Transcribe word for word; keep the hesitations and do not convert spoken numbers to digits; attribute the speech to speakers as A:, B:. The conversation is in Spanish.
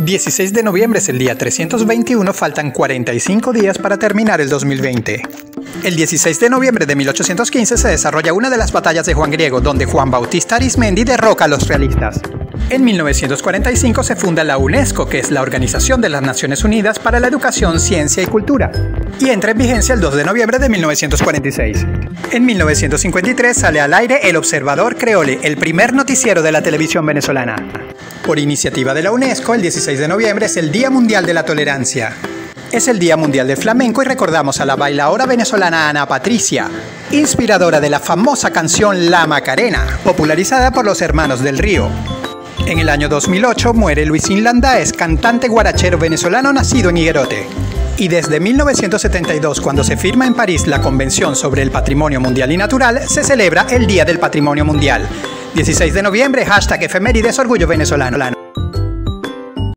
A: dieciséis de noviembre es el día trescientos veintiuno, faltan cuarenta y cinco días para terminar el dos mil veinte. El dieciséis de noviembre de mil ochocientos quince se desarrolla una de las batallas de Juan Griego, donde Juan Bautista Arizmendi derroca a los realistas. En mil novecientos cuarenta y cinco se funda la UNESCO, que es la Organización de las Naciones Unidas para la Educación, Ciencia y Cultura, y entra en vigencia el dos de noviembre de mil novecientos cuarenta y seis. En mil novecientos cincuenta y tres sale al aire El Observador Creole, el primer noticiero de la televisión venezolana. Por iniciativa de la UNESCO, el dieciséis de noviembre es el Día Mundial de la Tolerancia. Es el Día Mundial del Flamenco y recordamos a la bailaora venezolana Ana Patricia, inspiradora de la famosa canción La Macarena, popularizada por los Hermanos del Río. En el año dos mil ocho muere Luisín Landaez, cantante guarachero venezolano nacido en Higuerote. Y desde mil novecientos setenta y dos, cuando se firma en París la Convención sobre el Patrimonio Mundial y Natural, se celebra el Día del Patrimonio Mundial. dieciséis de noviembre, hashtag efemérides orgullo venezolano.